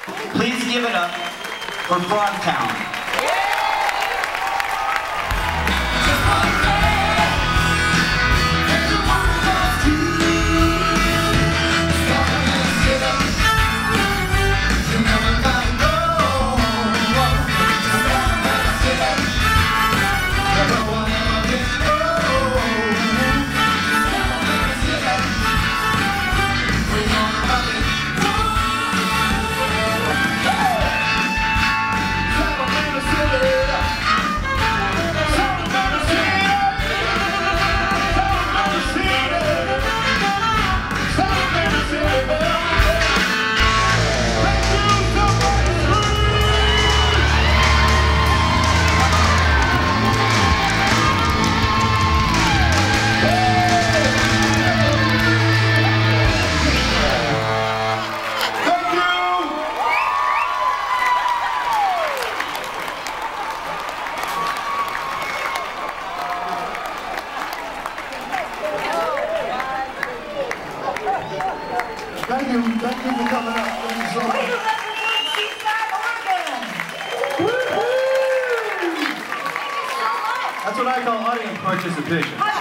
Please give it up for FROGTOWN. Thank you for coming out. Thank you so much. We represent Seaside, Oregon. That's what I call audience participation.